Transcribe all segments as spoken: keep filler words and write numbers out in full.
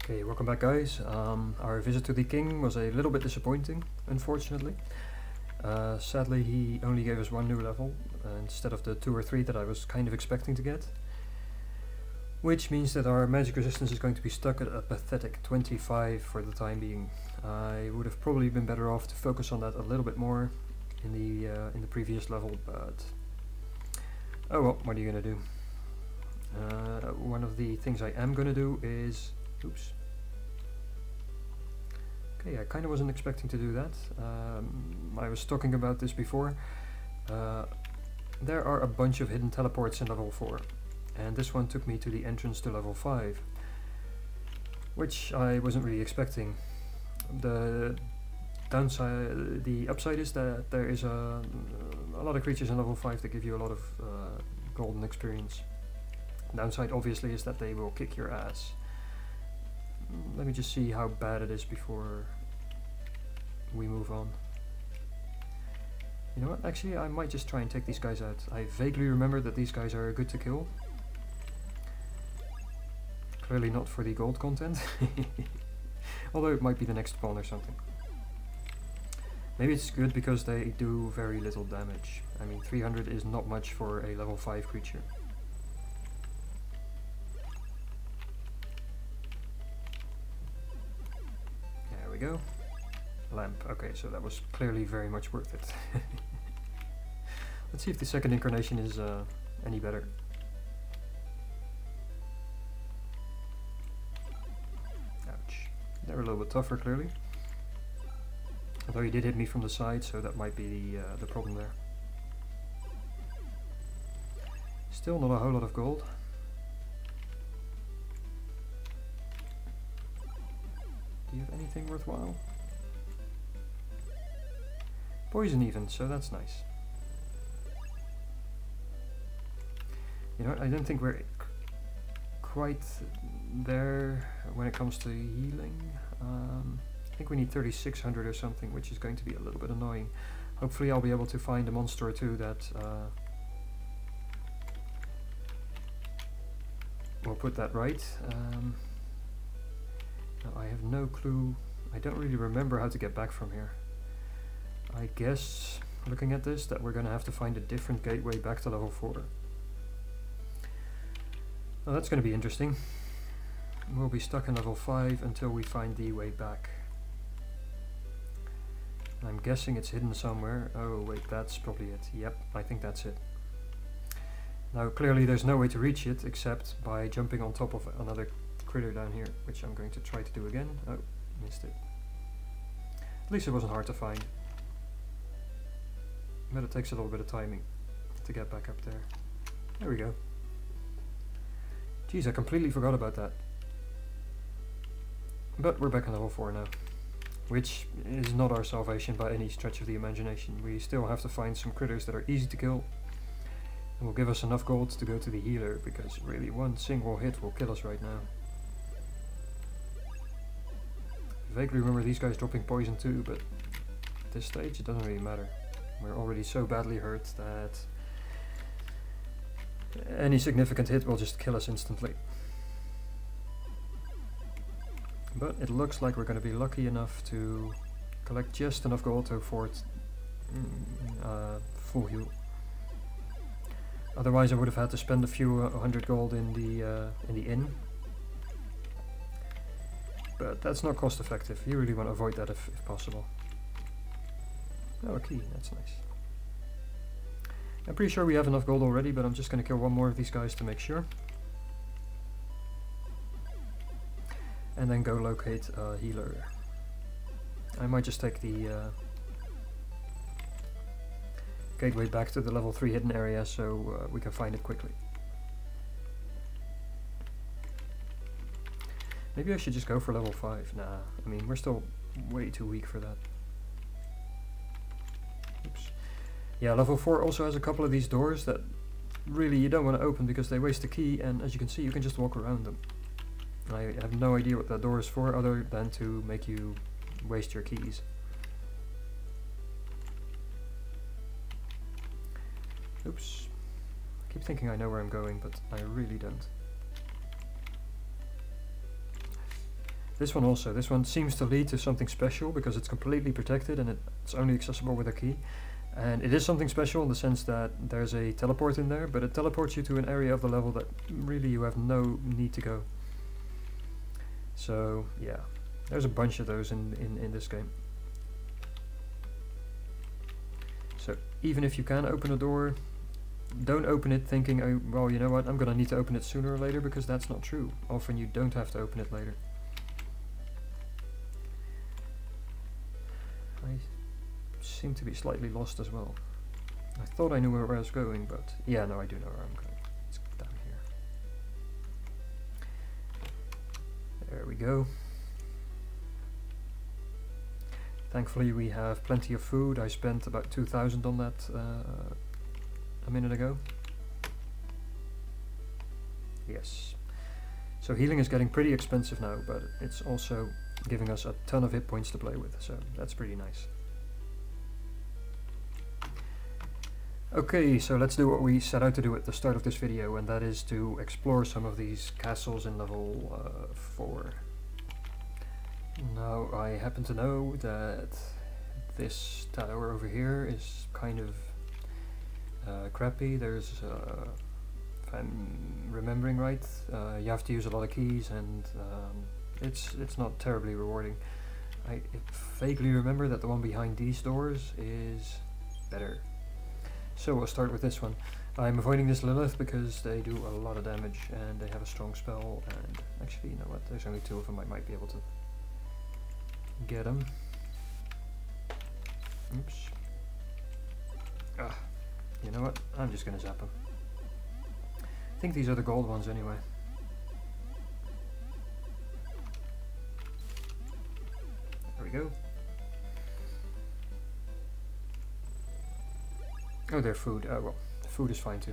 Okay, welcome back guys. Um, our visit to the king was a little bit disappointing, unfortunately. Uh, sadly he only gave us one new level uh, instead of the two or three that I was kind of expecting to get. Which means that our magic resistance is going to be stuck at a pathetic twenty-five for the time being. I would have probably been better off to focus on that a little bit more in the uh, in the previous level, but oh well, what are you gonna do? Uh, one of the things I am gonna do is, oops. Okay, I kind of wasn't expecting to do that. Um, I was talking about this before. Uh, there are a bunch of hidden teleports in level four, and this one took me to the entrance to level five, which I wasn't really expecting. The downside, the upside is that there is a, a lot of creatures in level five that give you a lot of uh, golden experience. Downside obviously is that they will kick your ass. Let me just see how bad it is before we move on. You know what, actually I might just try and take these guys out. I vaguely remember that these guys are good to kill. Clearly not for the gold content. Although it might be the next spawn or something. Maybe it's good because they do very little damage. I mean, three hundred is not much for a level five creature. There we go. Lamp. Okay, so that was clearly very much worth it. Let's see if the second incarnation is uh, any better. Ouch. They're a little bit tougher, clearly. Although he did hit me from the side, so that might be the, uh, the problem there. Still not a whole lot of gold. Do you have anything worthwhile? Poison even, so that's nice. You know, I don't think we're quite there when it comes to healing. Um, I think we need thirty-six hundred or something, which is going to be a little bit annoying. Hopefully I'll be able to find a monster or two that uh, will put that right. Um, now I have no clue. I don't really remember how to get back from here. I guess, looking at this, that we're going to have to find a different gateway back to level four. Well, that's going to be interesting. We'll be stuck in level five until we find the way back. I'm guessing it's hidden somewhere. Oh wait, that's probably it. Yep, I think that's it. Now clearly there's no way to reach it except by jumping on top of another critter down here, which I'm going to try to do again. Oh, missed it. At least it wasn't hard to find. But it takes a little bit of timing to get back up there. There we go. Jeez, I completely forgot about that. But we're back on level four now. Which is not our salvation by any stretch of the imagination. We still have to find some critters that are easy to kill. And will give us enough gold to go to the healer, because really one single hit will kill us right now. I vaguely remember these guys dropping poison too, but at this stage it doesn't really matter. We're already so badly hurt that any significant hit will just kill us instantly. But it looks like we're going to be lucky enough to collect just enough gold to afford uh, full heal. Otherwise I would have had to spend a few uh, hundred gold in the, uh, in the inn. But that's not cost effective. You really want to avoid that if, if possible. Oh, a key, that's nice. I'm pretty sure we have enough gold already, but I'm just going to kill one more of these guys to make sure. And then go locate a healer. I might just take the uh, gateway back to the level three hidden area so uh, we can find it quickly. Maybe I should just go for level five. Nah, I mean we're still way too weak for that. Oops. Yeah, level four also has a couple of these doors that really you don't want to open because they waste the key, and as you can see you can just walk around them. I have no idea what that door is for other than to make you waste your keys. Oops. I keep thinking I know where I'm going, but I really don't. This one also, this one seems to lead to something special because it's completely protected and it, it's only accessible with a key. And it is something special in the sense that there's a teleport in there, but it teleports you to an area of the level that really you have no need to go. So yeah, there's a bunch of those in, in, in this game. So even if you can open a door, don't open it thinking, oh, well, you know what, I'm gonna need to open it sooner or later, because that's not true. Often you don't have to open it later. I seem to be slightly lost as well. I thought I knew where I was going, but yeah, no, I do know where I'm going. It's down here. There we go. Thankfully we have plenty of food. I spent about two thousand on that uh, a minute ago. Yes. So healing is getting pretty expensive now, but it's also giving us a ton of hit points to play with, so that's pretty nice. Okay, so let's do what we set out to do at the start of this video, and that is to explore some of these castles in level uh, four. Now, I happen to know that this tower over here is kind of uh, crappy. There's, uh, if I'm remembering right, uh, you have to use a lot of keys, and um, it's it's not terribly rewarding. I vaguely remember that the one behind these doors is better. So we'll start with this one. I'm avoiding this Lilith because they do a lot of damage and they have a strong spell, and actually, you know what, there's only two of them, I might be able to get them. Oops. Ah, you know what, I'm just gonna zap them. I think these are the gold ones anyway. There we go. Oh, they're food. Uh, well, food is fine too.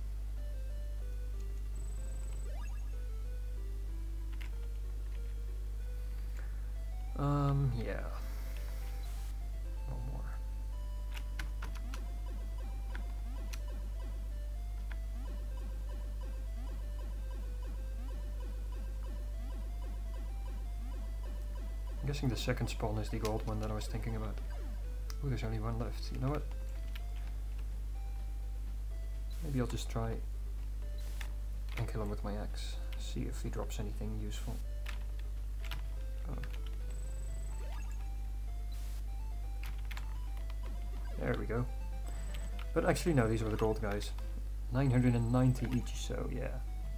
Um, yeah. One more. I'm guessing the second spawn is the gold one that I was thinking about. Oh, there's only one left. You know what? Maybe I'll just try and kill him with my axe, see if he drops anything useful. Oh. There we go. But actually no, these were the gold guys. nine hundred ninety each, so yeah.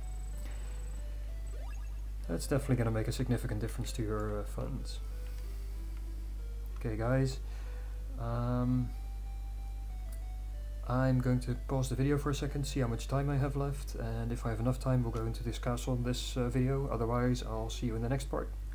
That's definitely going to make a significant difference to your uh, funds. Okay guys. Um, I'm going to pause the video for a second, see how much time I have left, and if I have enough time we'll go into this castle in this uh, video, otherwise I'll see you in the next part.